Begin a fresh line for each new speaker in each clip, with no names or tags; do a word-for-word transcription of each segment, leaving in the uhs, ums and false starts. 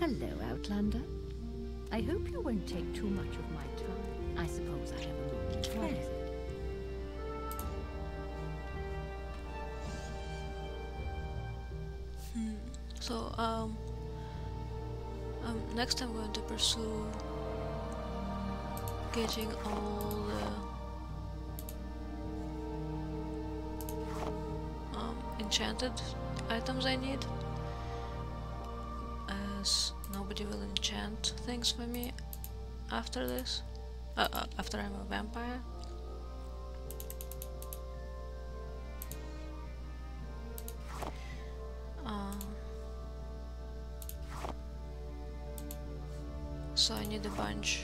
Hello, Outlander. I hope you won't take too much of my time. I suppose I have a moment. What is it?
Hmm. So, um, um, next I'm going to pursue getting all the um, enchanted items I need, as nobody will enchant things for me after this, uh, uh, after I'm a vampire. Um, so I need a bunch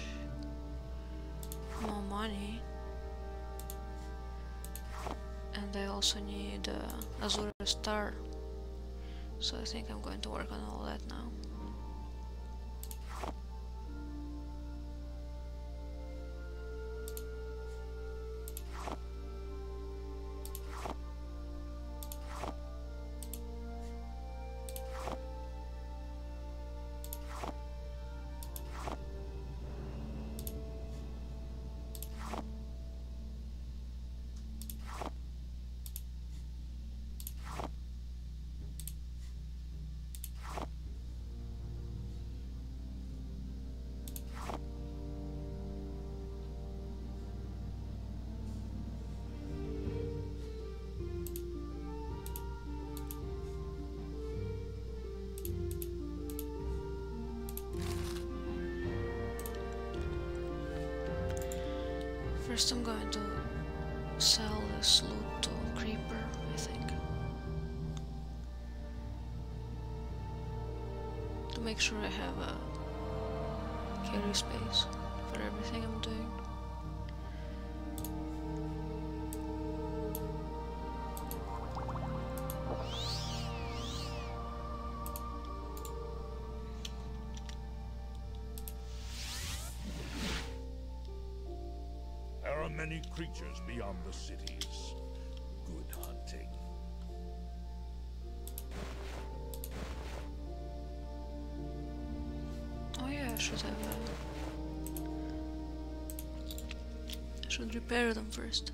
more money, and I also need uh, Azura star, so I think I'm going to work on all that now. First I'm going to sell this loot to Creeper, I think, to make sure I have a carry space for everything I'm doing.
There are many creatures beyond the cities. Good hunting.
Oh yeah, I should have a... I should repair them first.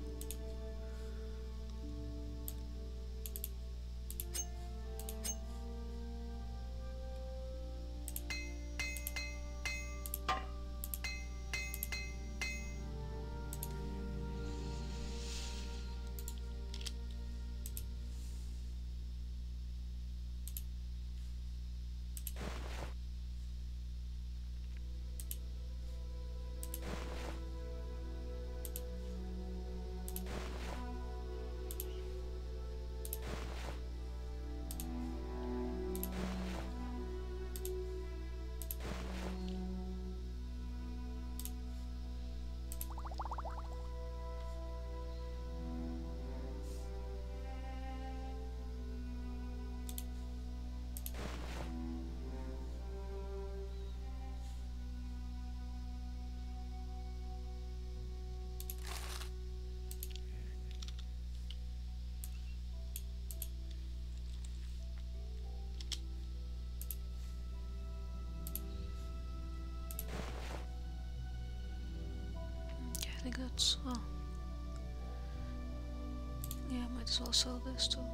I think that's... oh. Yeah, I might as well sell this too.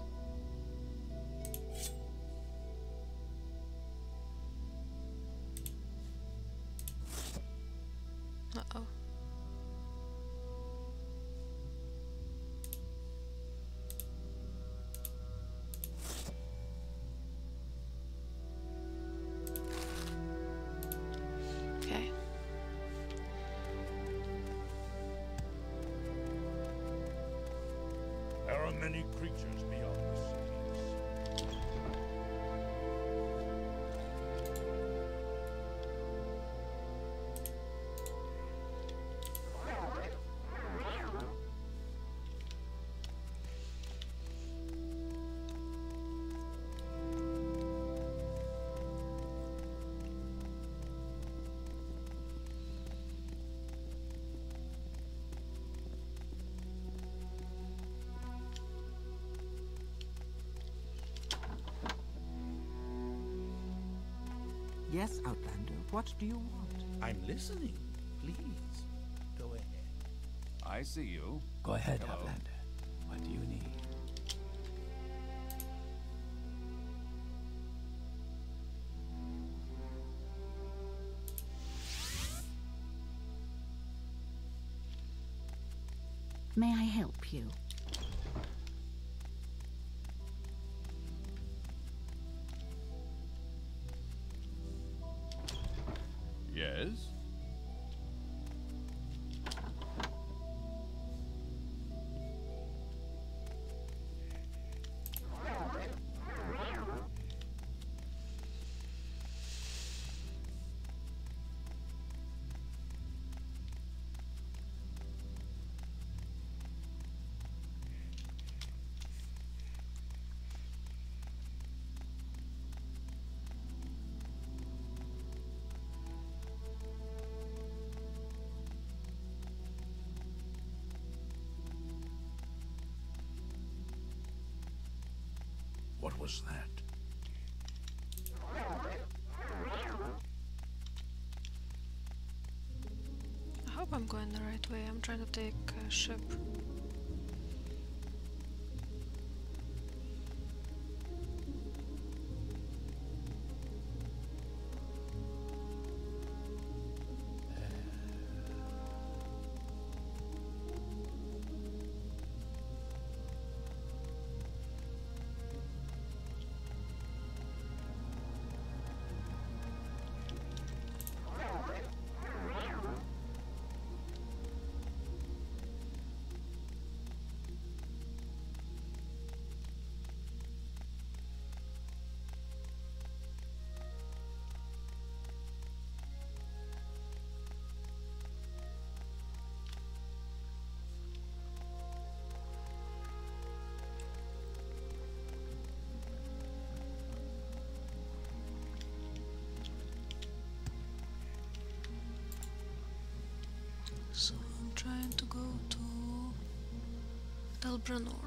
Uh-oh. Okay.
There are many creatures beyond
Yes, Outlander, what do you want?
I'm listening. Please, go ahead.
I see you.
Go ahead,
Hello.
Outlander. What do you need?
May I help you?
Yes?
What was that?
I hope I'm going the right way. I'm trying to take a ship. So I'm trying to go to Delbranora.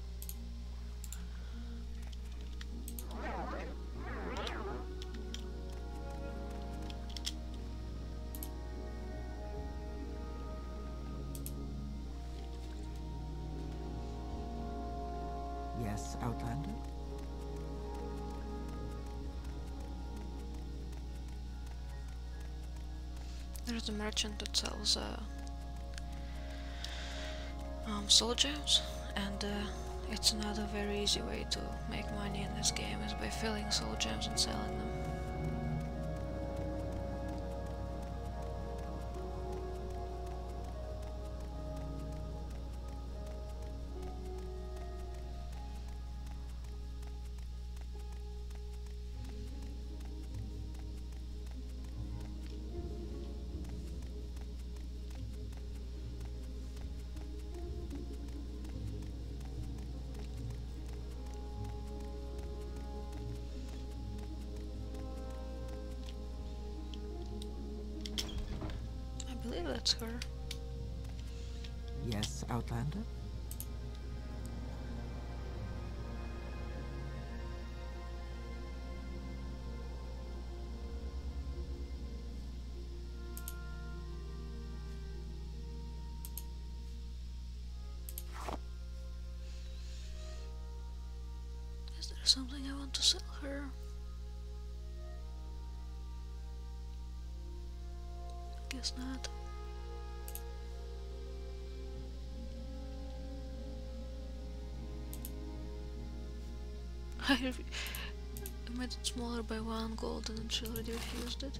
Yes, Outlander?
There's a merchant that sells uh, um, soul gems, and uh, it's another very easy way to make money in this game is by filling soul gems and selling them. I believe that's her.
Yes, Outlander?
Is there something I want to sell her? Guess not. I made it smaller by one gold and she already refused it.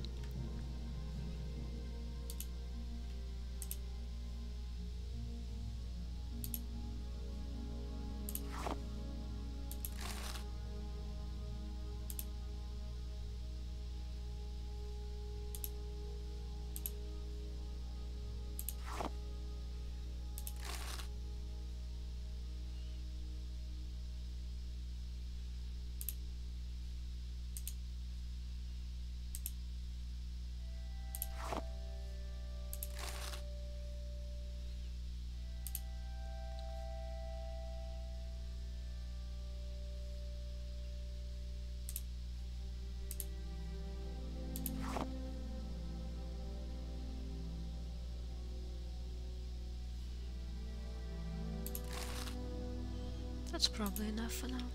That's probably enough for now.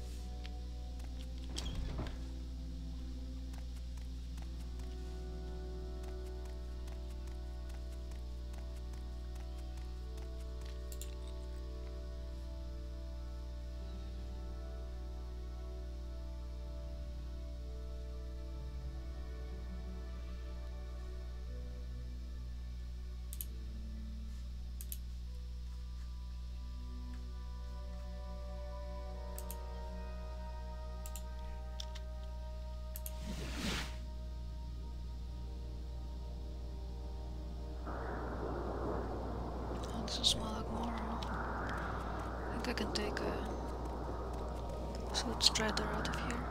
This is more like Morrowind. I think I can take a suit strider out of here.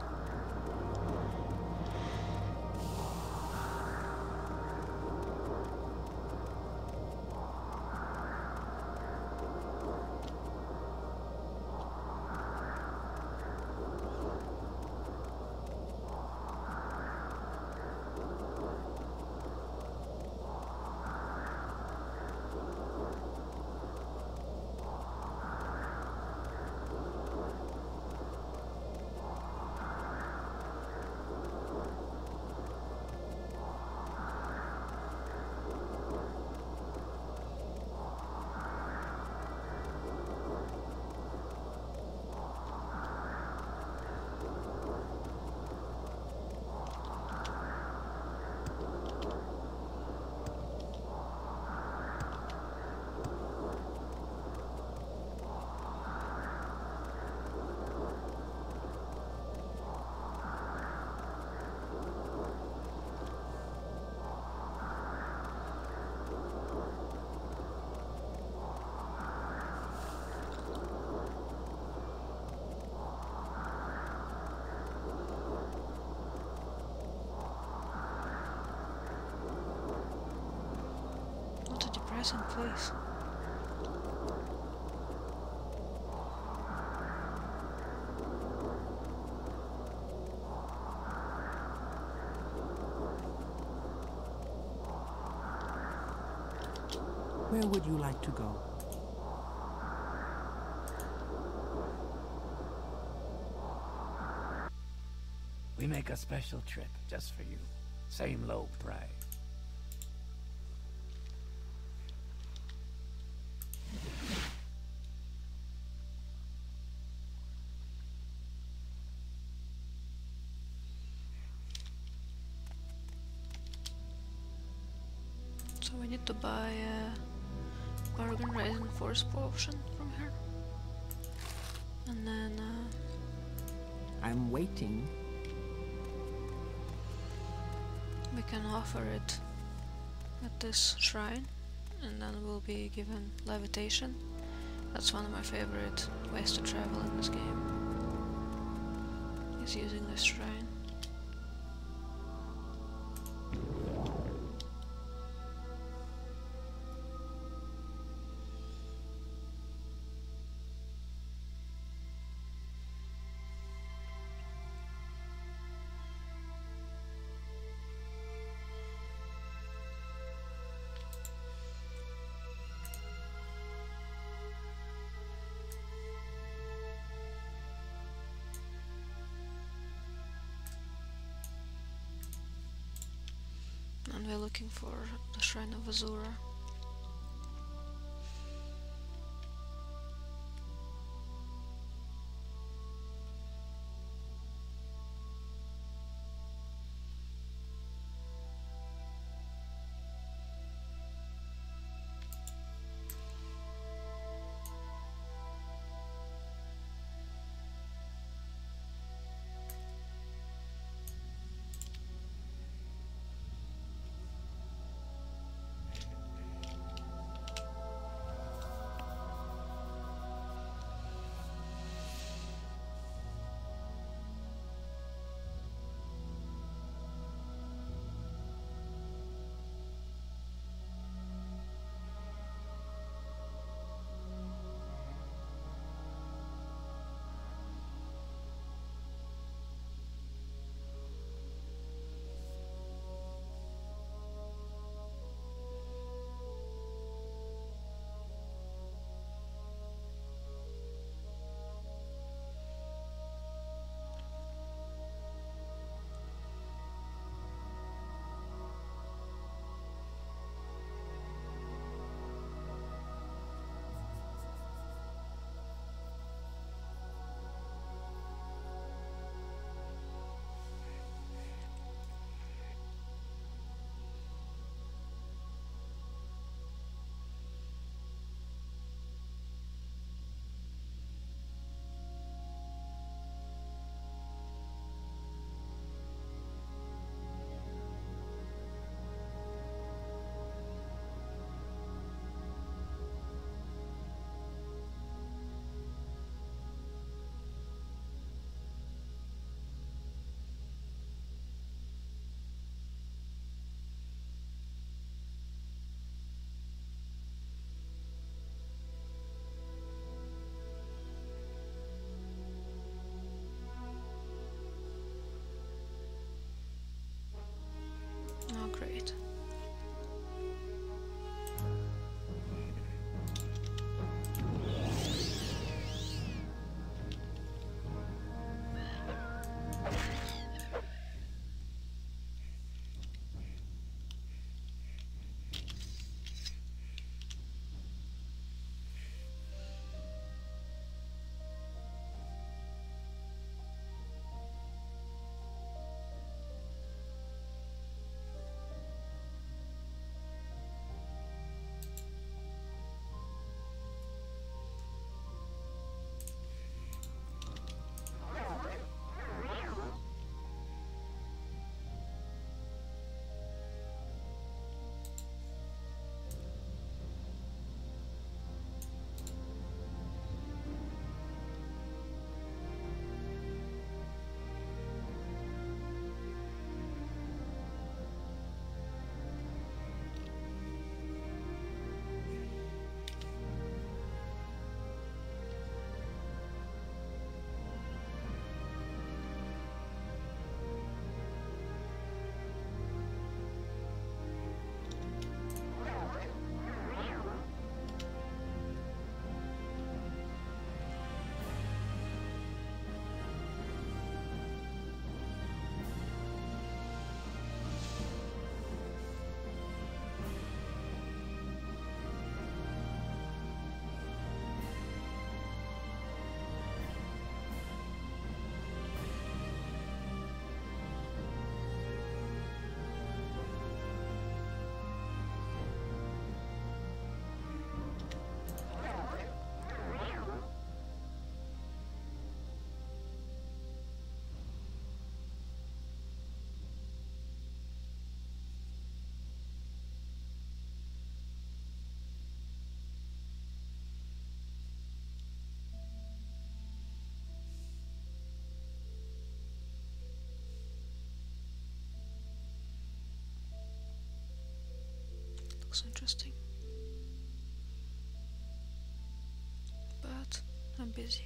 In place.
Where would you like to go?
We make a special trip just for you. Same low price.
So we need to buy a bargain rising force potion from her. And then uh,
I'm waiting.
we can offer it at this shrine, and then we'll be given levitation. That's one of my favorite ways to travel in this game, is using this shrine. And we're looking for the Shrine of Azura. I'm busy.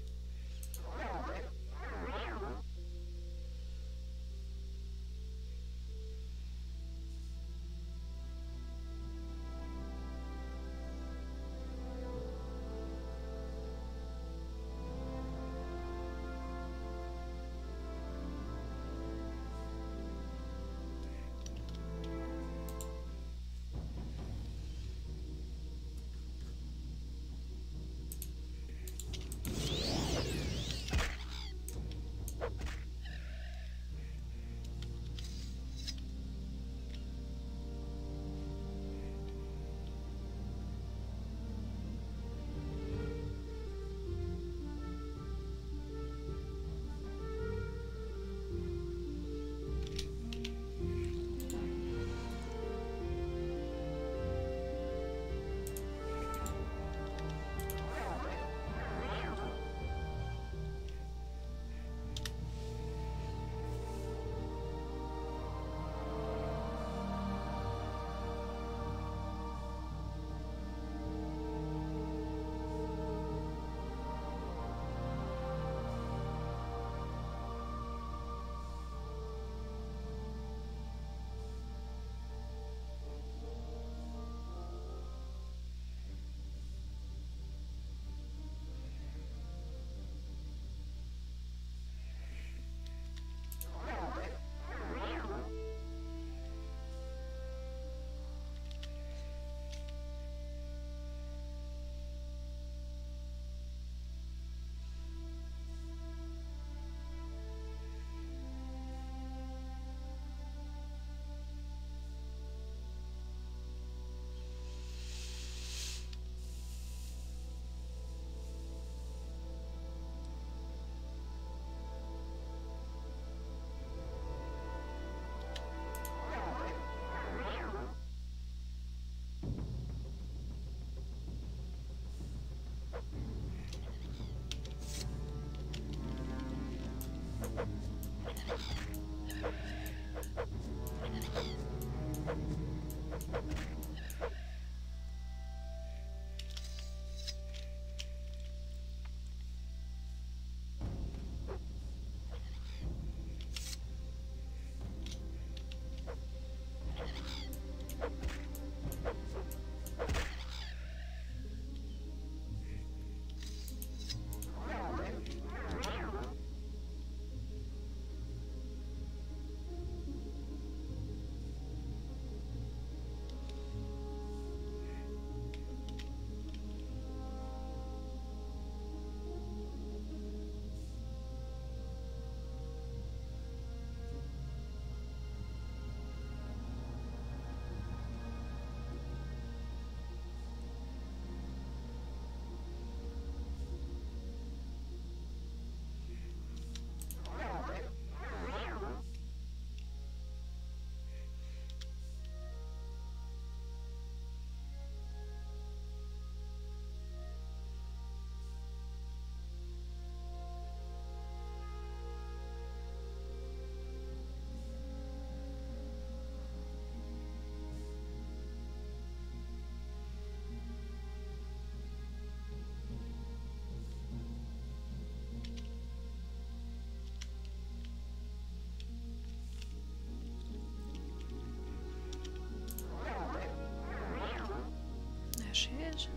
She is.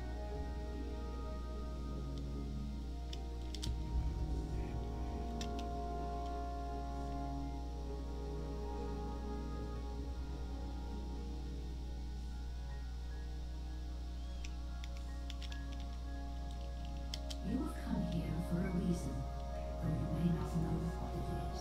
You have come here for a reason, though you may not know what it is.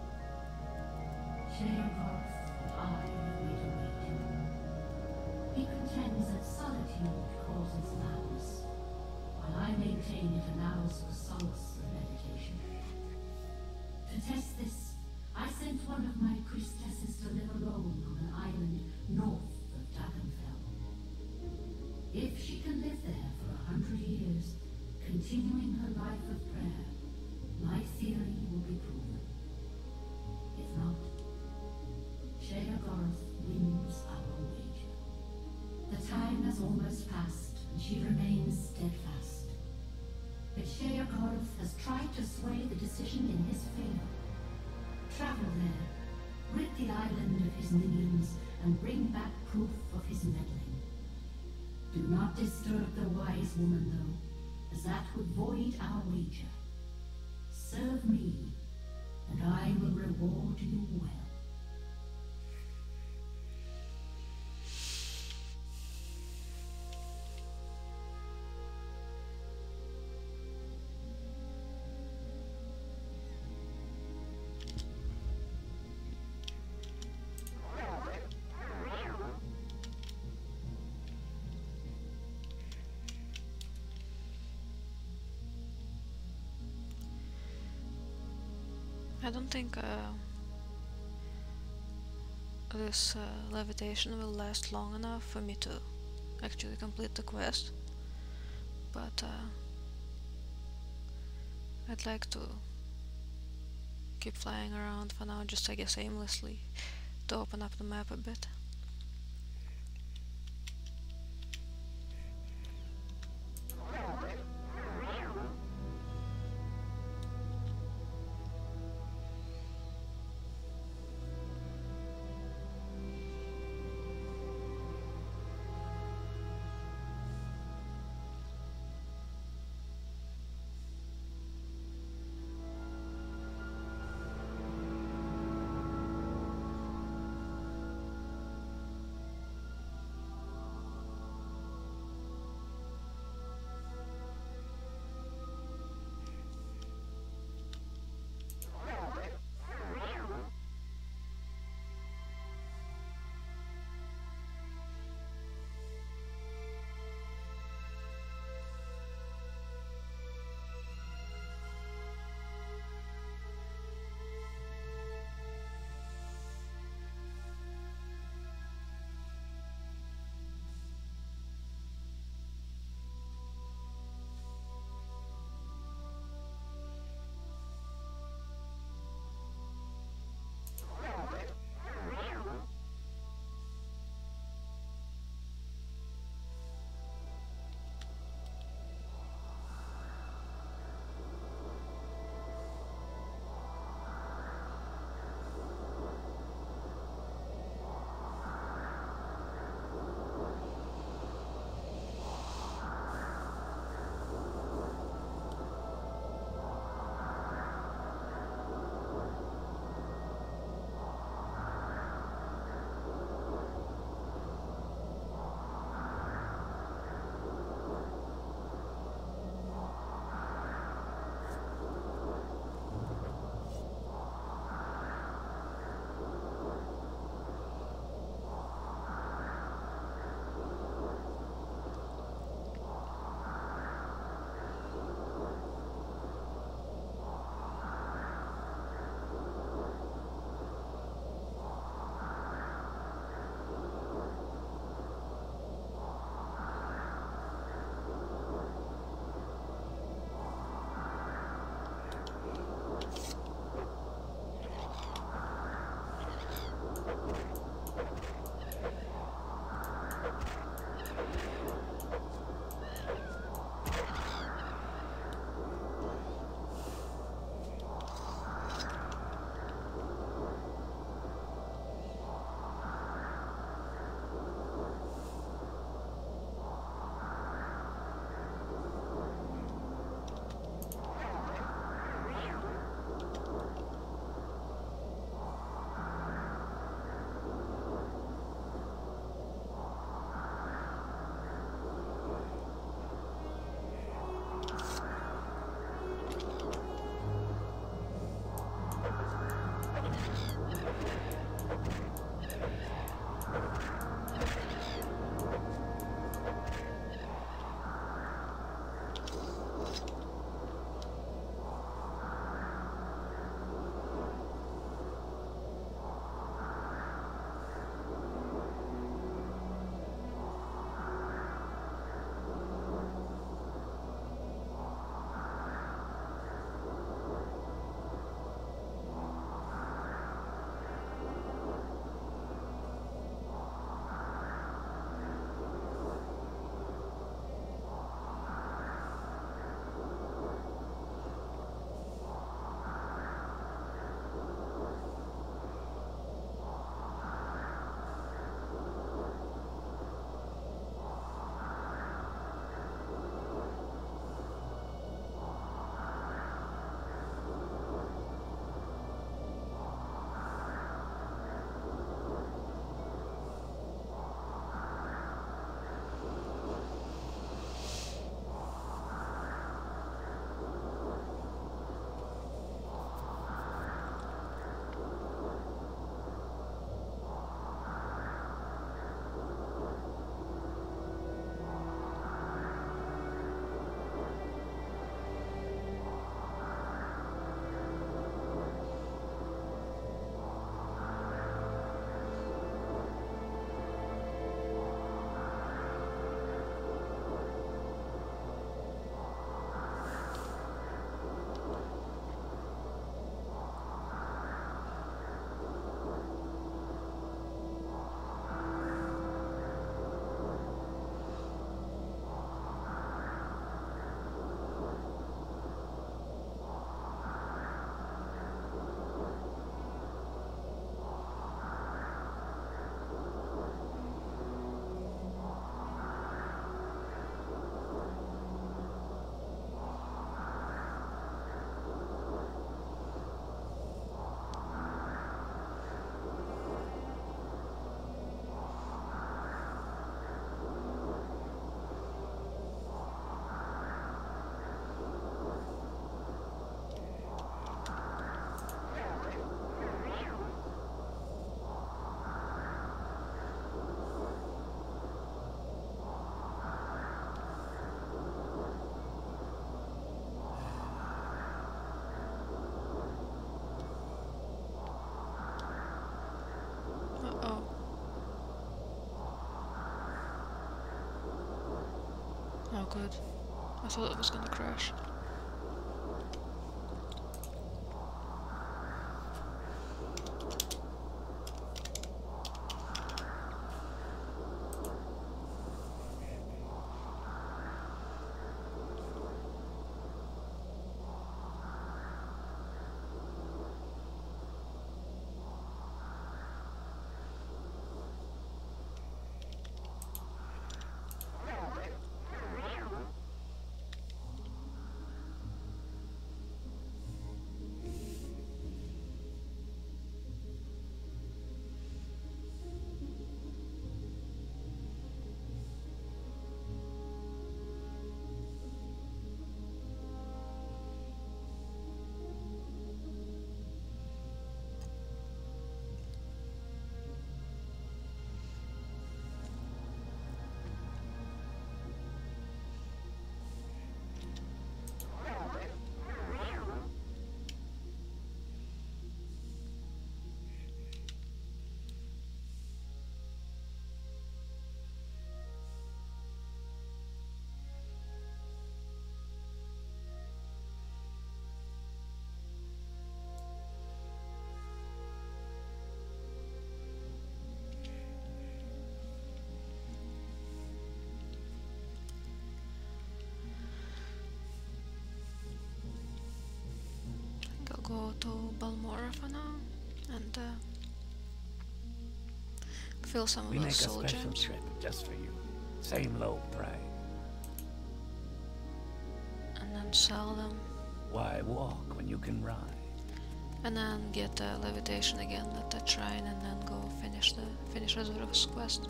Sheogoth and I have made a wager. He contends that solitude causes madness, while I maintain it allows for solace and meditation. To test this, I sent one of my priestesses to live alone on an island north of Dragonfell. If she can live there for a hundred years, continuing her life of prayer, my theory will be proven. If not, Sheogoth wins our wager. The time has almost passed, and she remains steadfast. island of his minions and bring back proof of his meddling. Do not disturb the wise woman, though, as that would void our wager. Serve me, and I will reward you well.
I don't think uh, this uh, levitation will last long enough for me to actually complete the quest, but uh, I'd like to keep flying around for now, just I guess aimlessly, to open up the map a bit. Oh good. I thought it was gonna crash. Go to Balmora for now and uh, fill some
We
of
make a
those soul
special
gems.
trip just for you. Same low price.
And then sell them.
Why walk when you can ride?
And then get uh, levitation again at that shrine and then go finish the finish Azura's quest.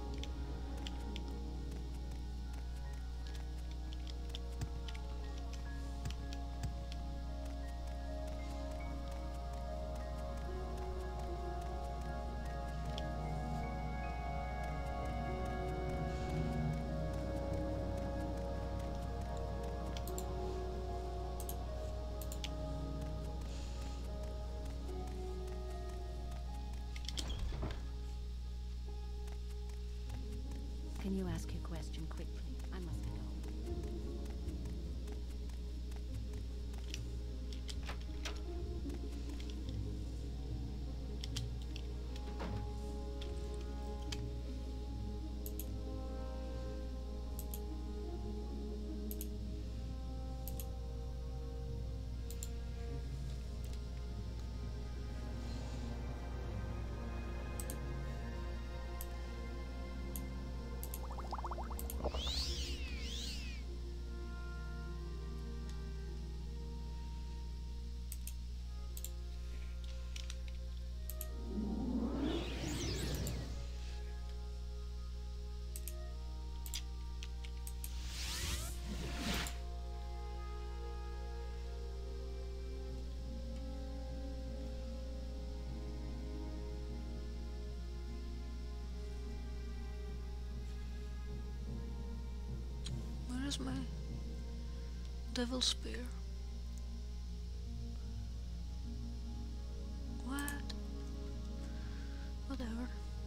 Can you ask your question quickly? I must go. Where's my devil spear? What? Whatever.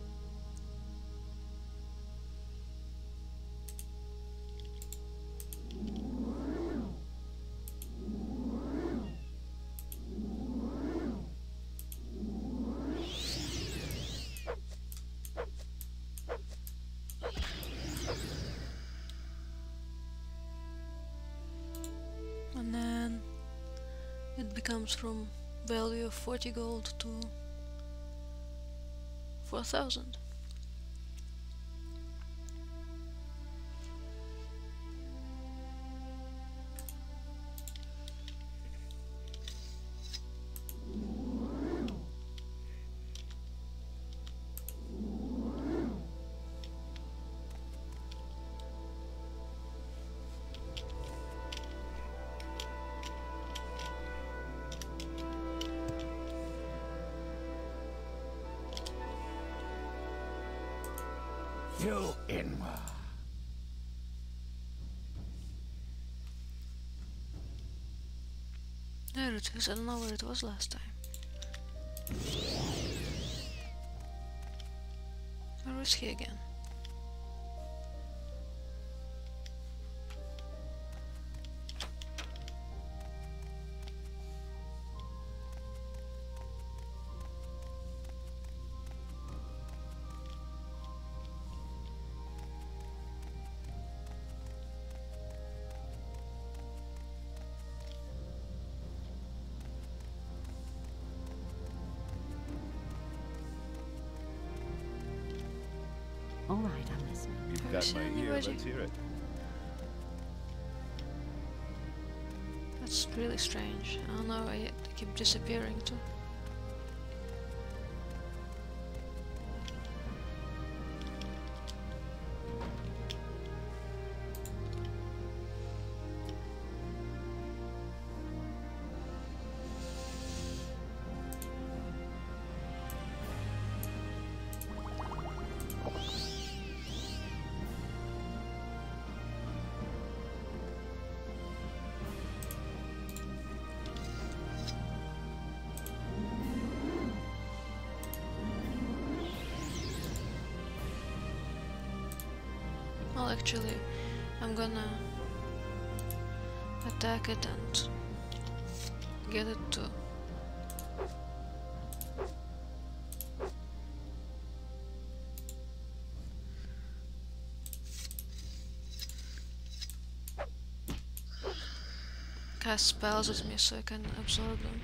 And then it becomes from value of forty gold to four thousand.
You Inwa.
There it is, I don't know where it was last time. Where is he again?
surprise me.
You've
Have you
got
seen
my ear.
anybody?
Let's hear it.
That's really strange. I don't know, I, they keep disappearing too. Well, actually, I'm gonna attack it and get it to cast spells at me so I can absorb them.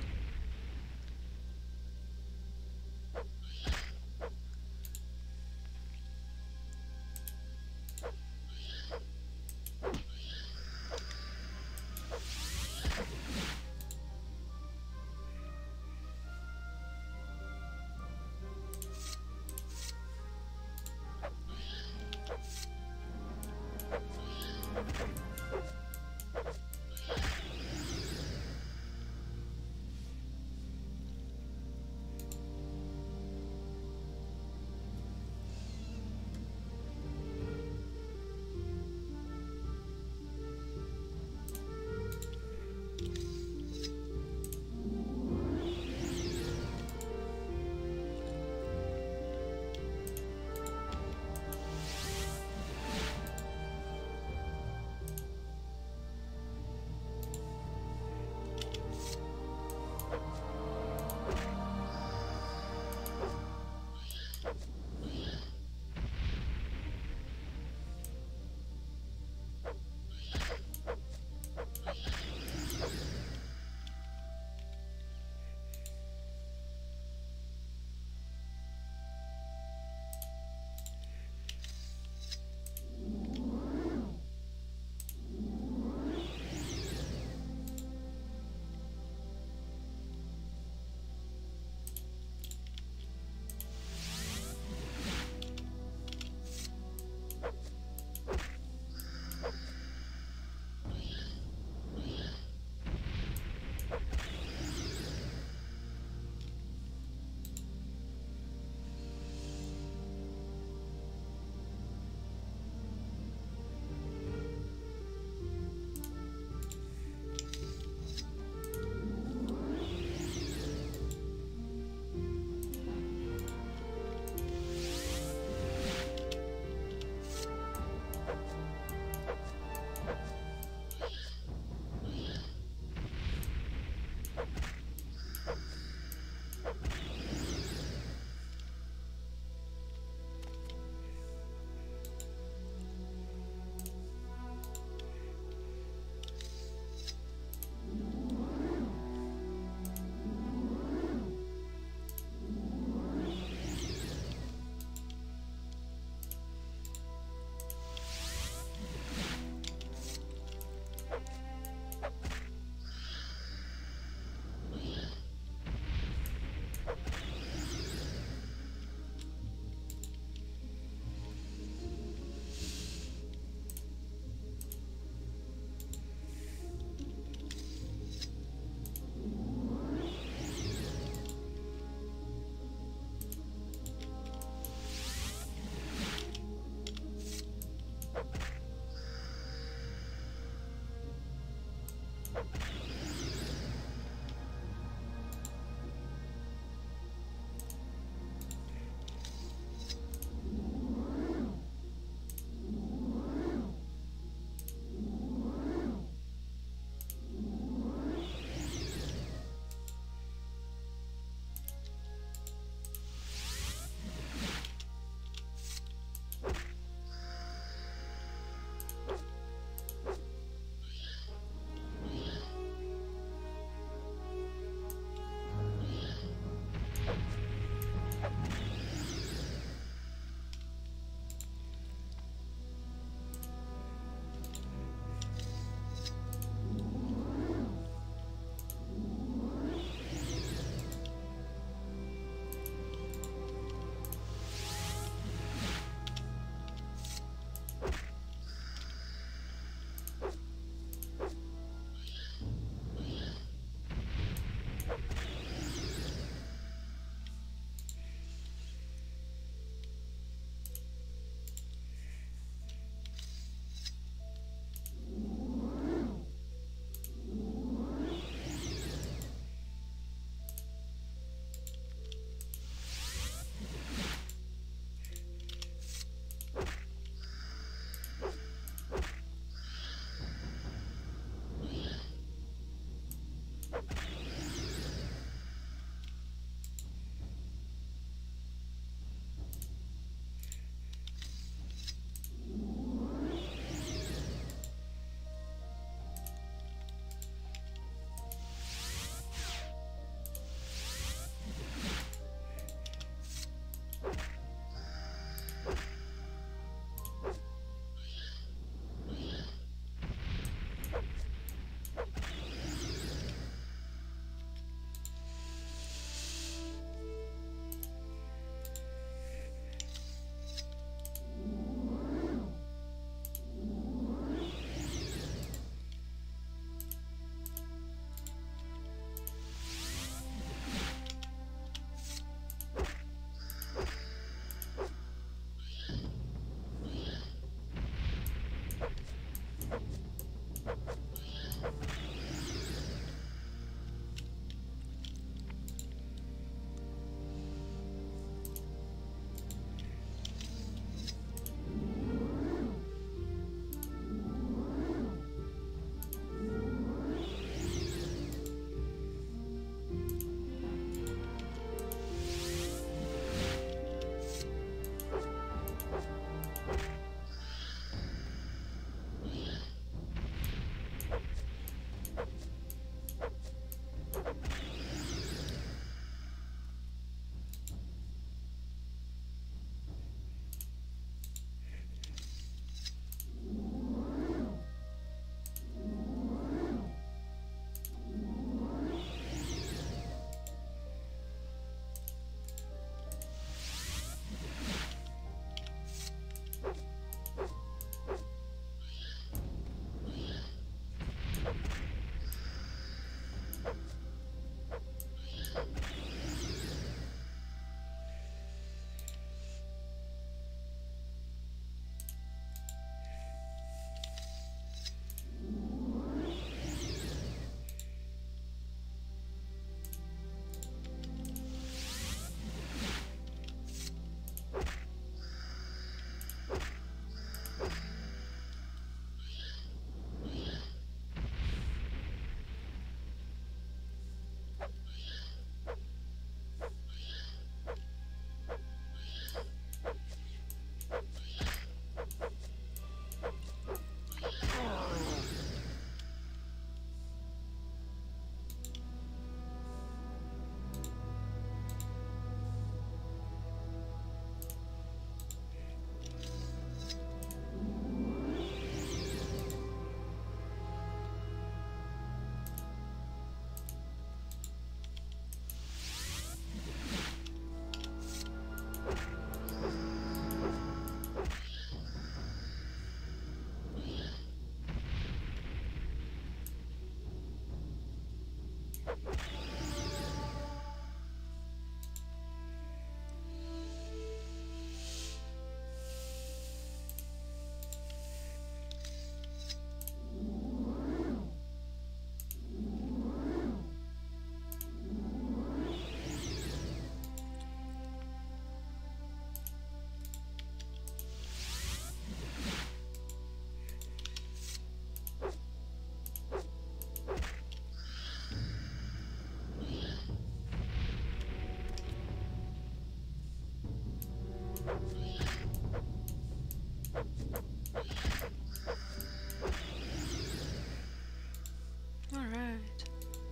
Alright.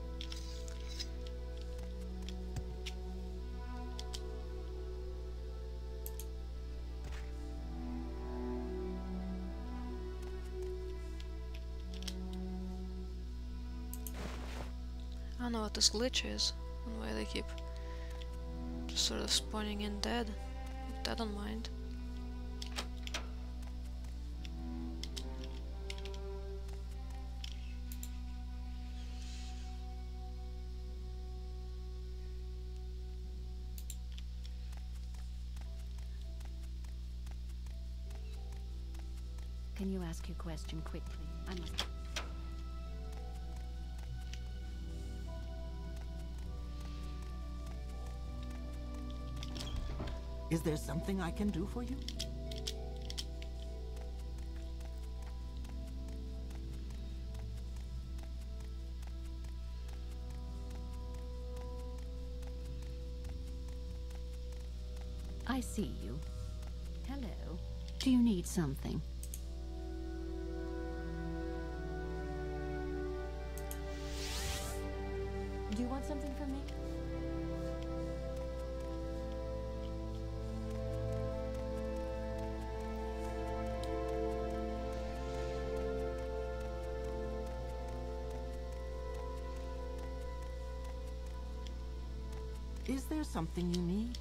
I don't know what this glitch is and why they keep just sort of spawning in dead. But I don't mind.
Can you ask your question quickly? I must...
Is there something I can do for you?
I see you. Hello. Do you need something? Do you want something from me?
Is there something you need?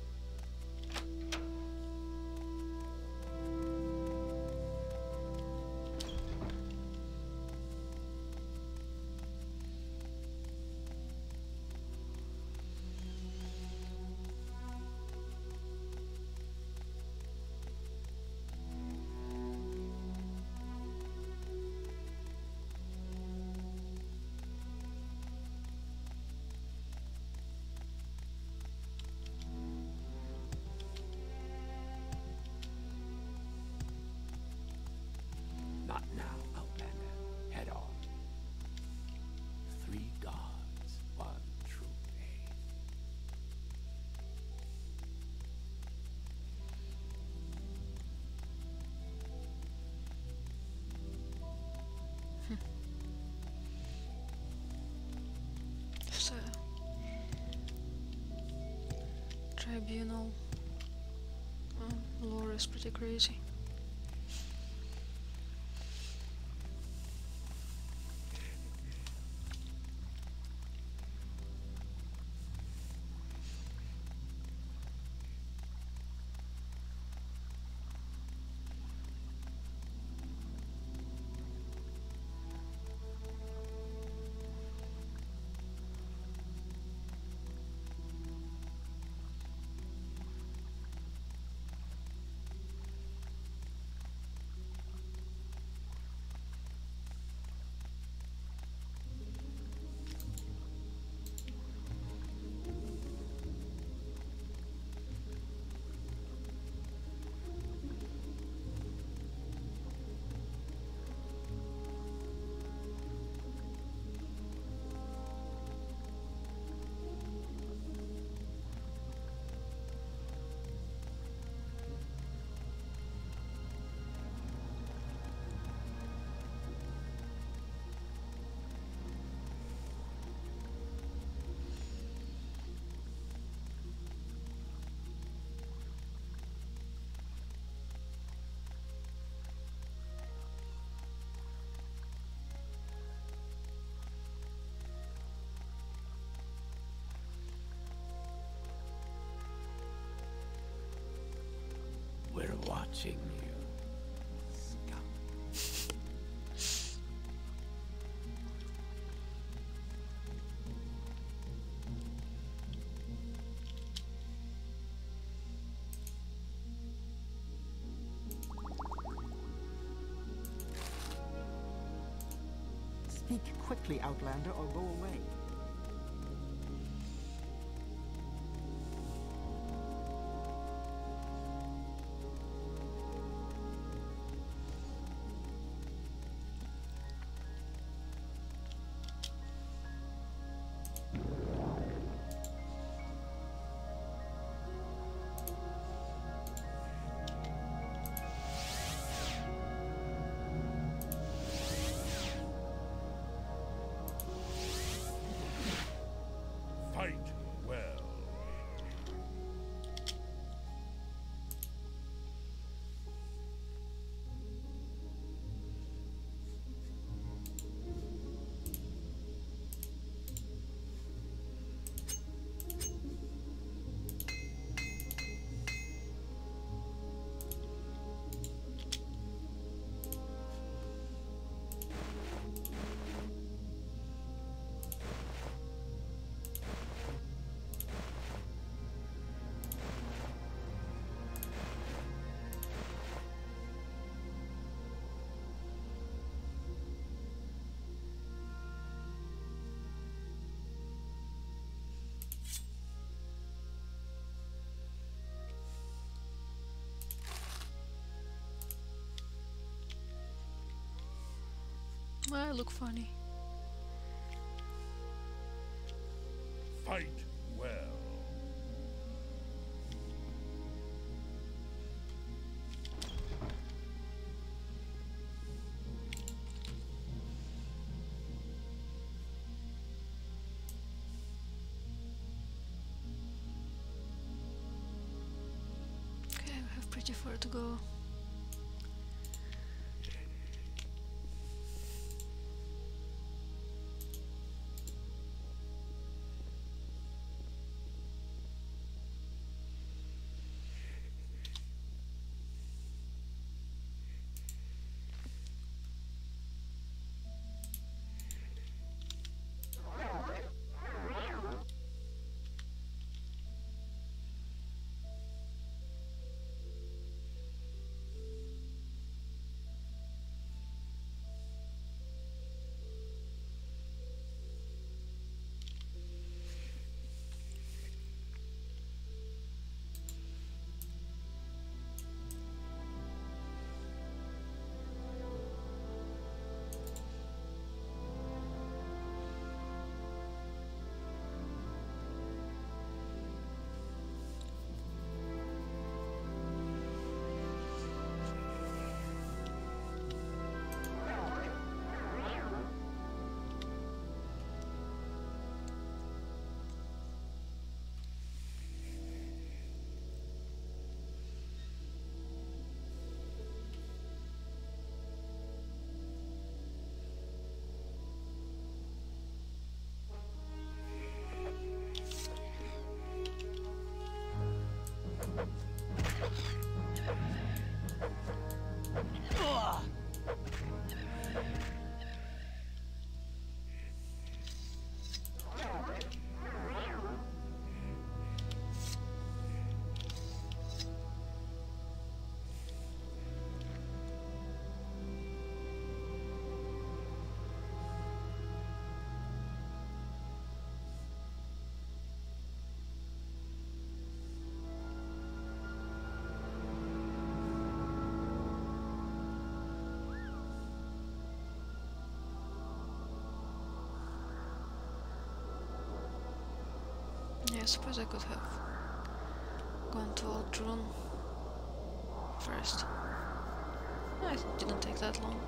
Not now, Outlander. Head on. Three gods, one true faith.
So, tribunal um, lore is pretty crazy.
We're watching you, scum.
Speak quickly, Outlander, or go away.
Fight well.
I look funny.
Fight well.
Okay, we have pretty far to go. Yeah, I suppose I could have gone to Aldrun first. It didn't take that long.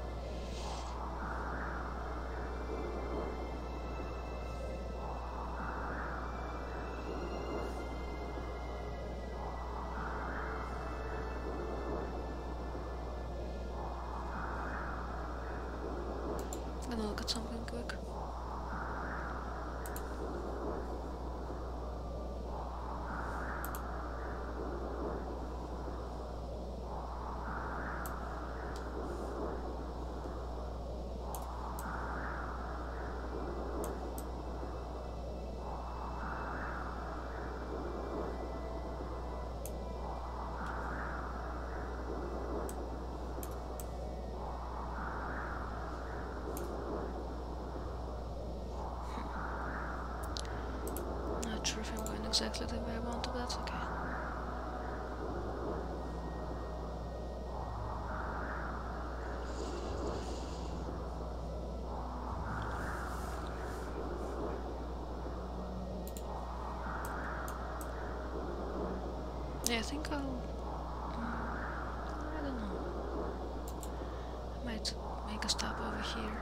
Gonna look at something quick.
exactly the way I want, but that's okay. Yeah, I think I'll... Mm, I don't know. I might make a stop over here.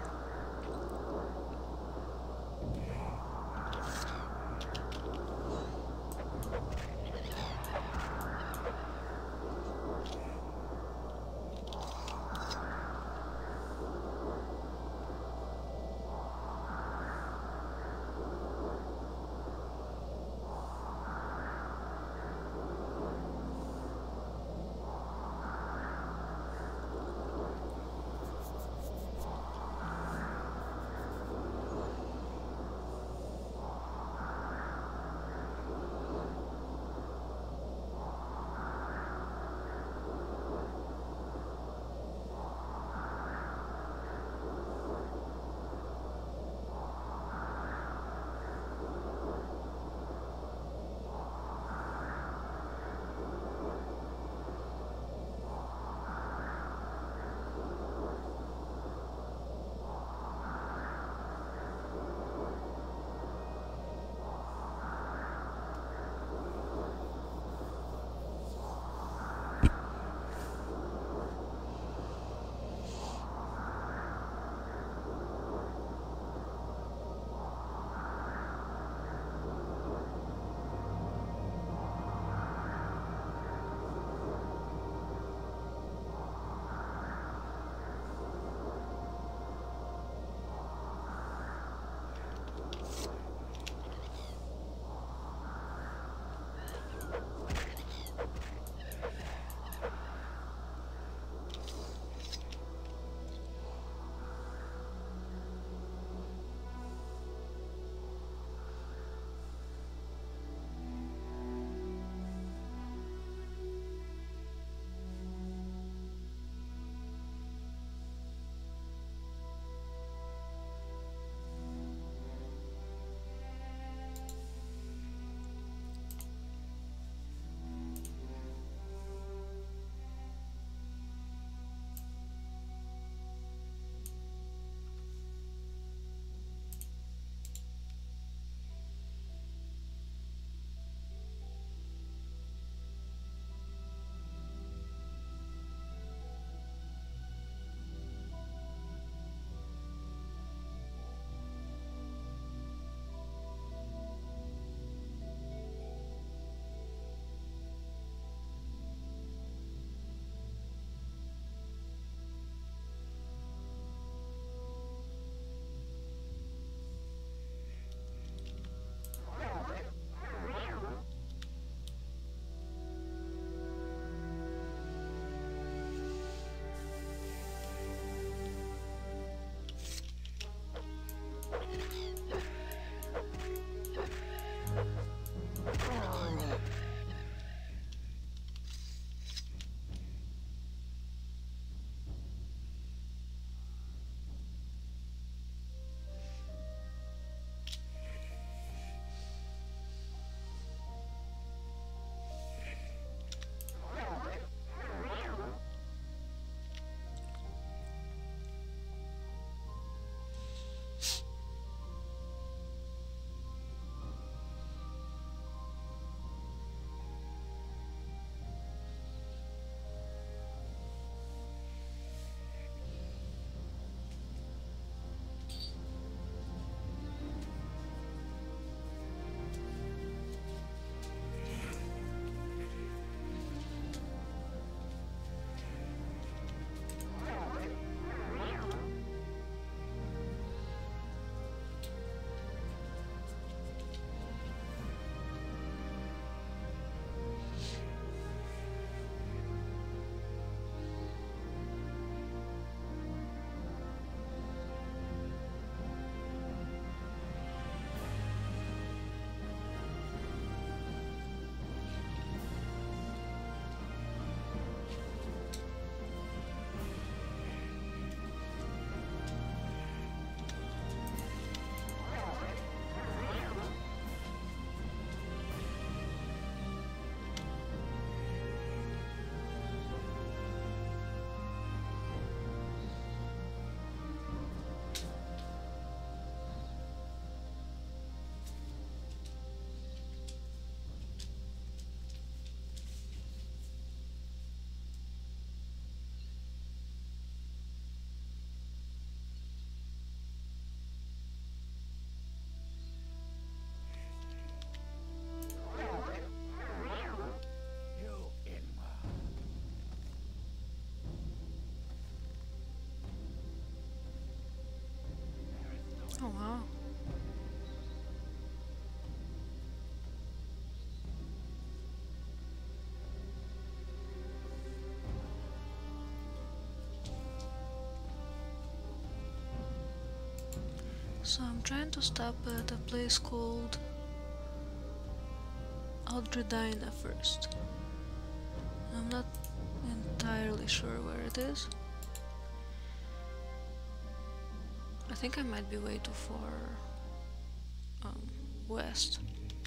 So I'm trying to stop at a place called Aldredina first. I'm not entirely sure where it is. I think I might be way too far um, west.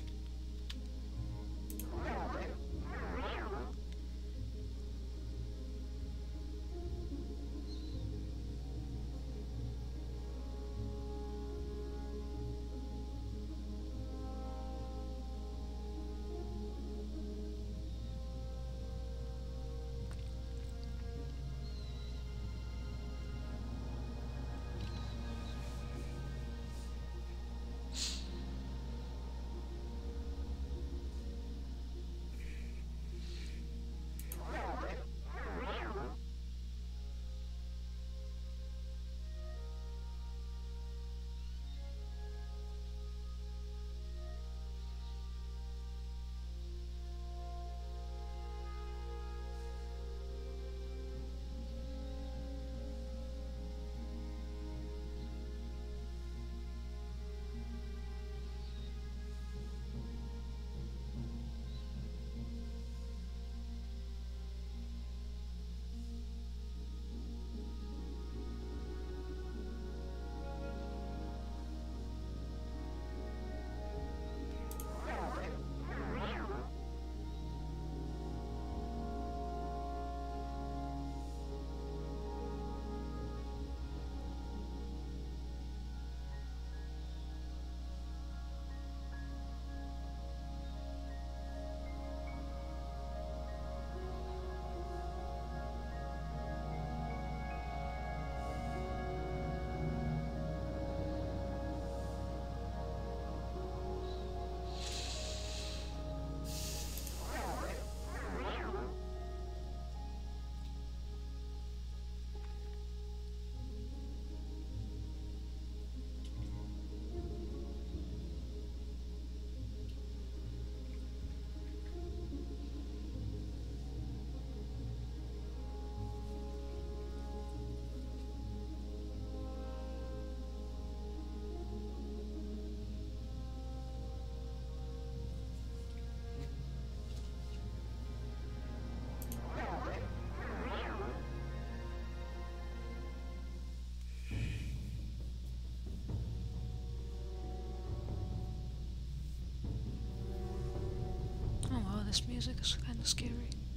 This music is kind of scary.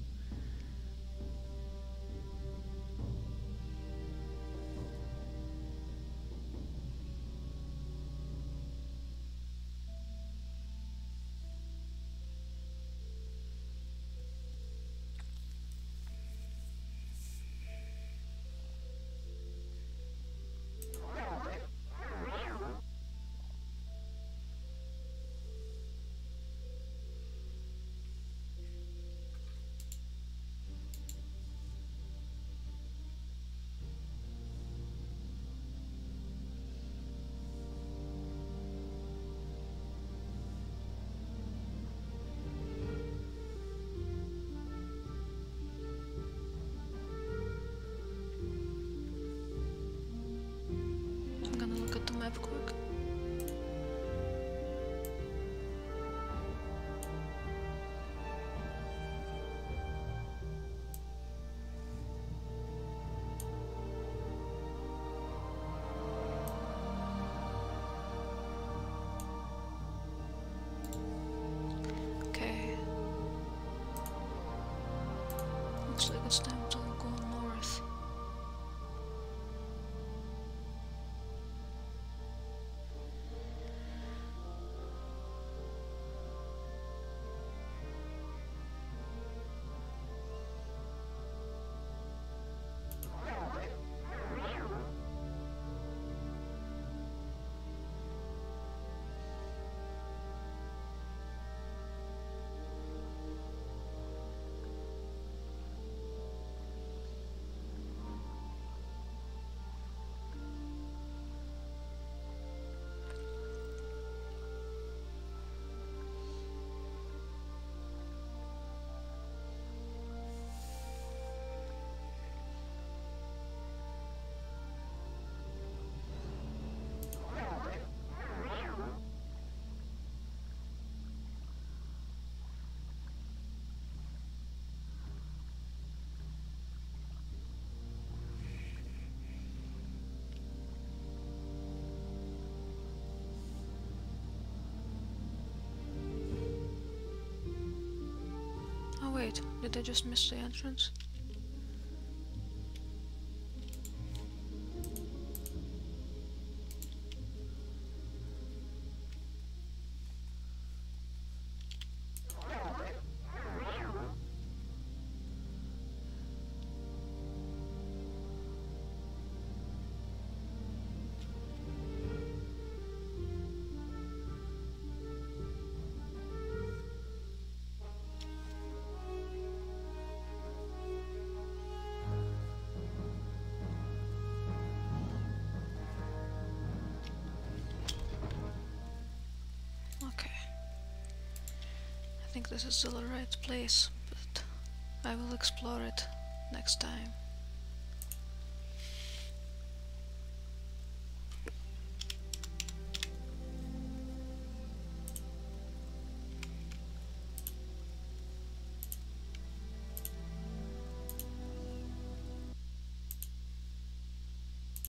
Map quick. Okay. Looks like it's time to go north. Oh wait, did I just miss the entrance? I think this is still the right place, but I will explore it next time.